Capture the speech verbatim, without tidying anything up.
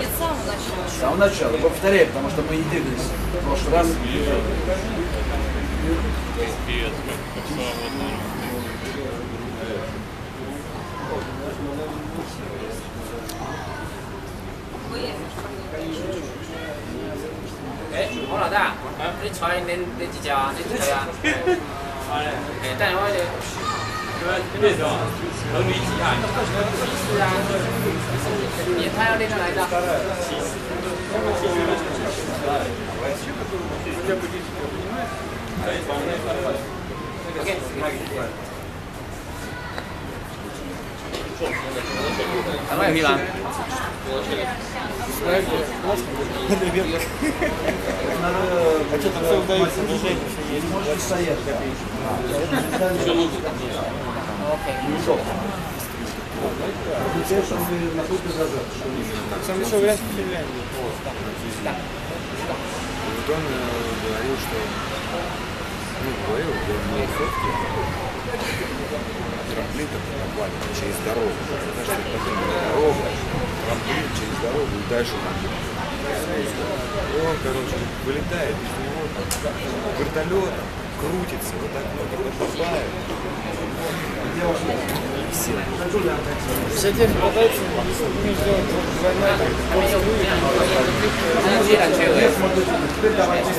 Нет, с самого начала. С самого начала. Повторяй, потому что мы не двигались в прошлый раз. Пипец, как свободно. 哎，王老大，你传恁恁几只啊？恁几只啊？哎，等下我就。为什么？和你几啊？是啊。你他要那个来的。OK。赶快可以啦。 А что там все удается движение, что есть? Можешь стоять. Самый большой вариант в Финляндии. Да. Вот он говорил, что... Ну, говорил, что он был сотки. Трамплин такой нормальный, через дорогу. Знаешь, что это дорога, трамплин через дорогу и дальше там. И он, короче, вылетает из него там, вертолетом, крутится, вот так много подбивает. Все. Все теперь пытаются сделать двойной Теперь давайте